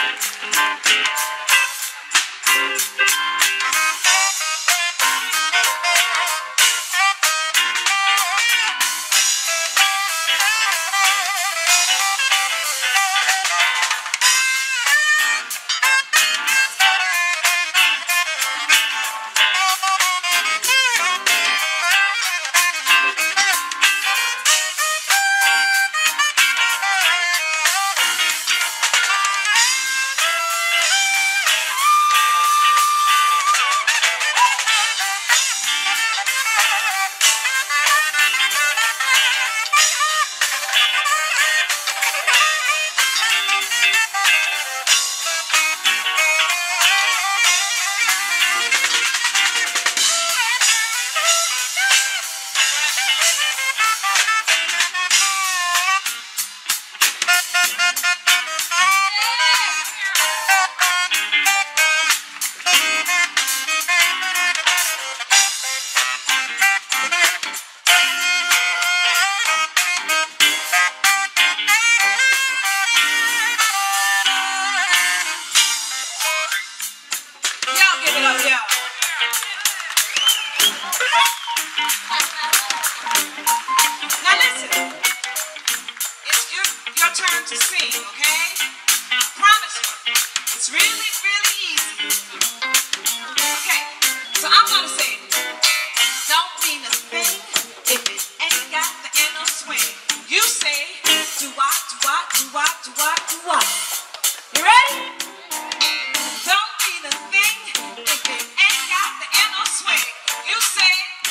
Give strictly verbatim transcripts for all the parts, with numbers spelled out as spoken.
To sing, okay? I promise you, it's really, really easy. Okay, so I'm gonna say, don't mean a thing if it ain't got the inner swing. You say, do what, do what, do what, do what, do what. You ready? Don't mean a thing if it ain't got the inner swing. You say,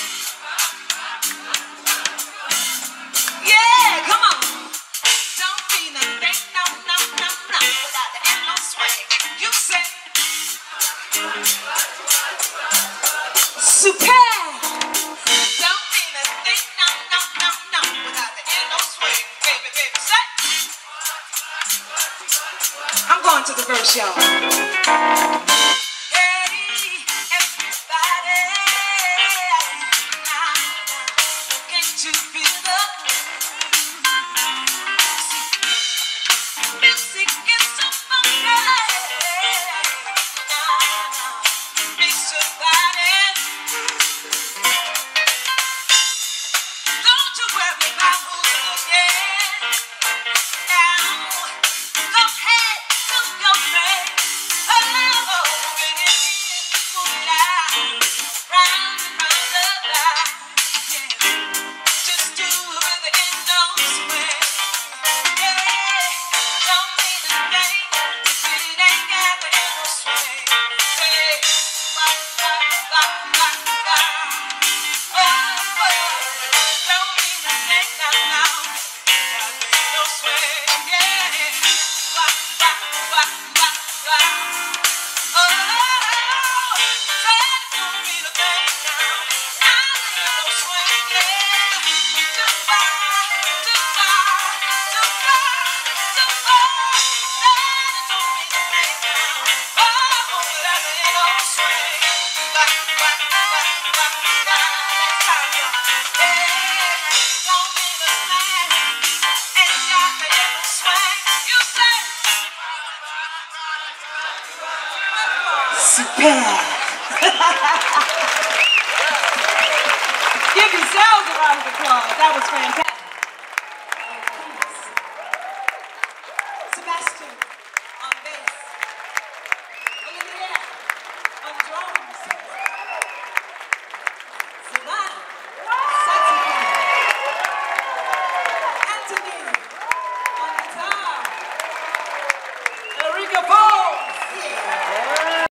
yeah, come on. Super! Don't mean a thing, no, no, no, no, without the inner swing, baby, baby, say. I'm going to the verse, y'all. Hey, everybody, now, can't you feel the groove? Music is so funky. Makes your body. Super! Give yourselves a round of applause. That was fantastic.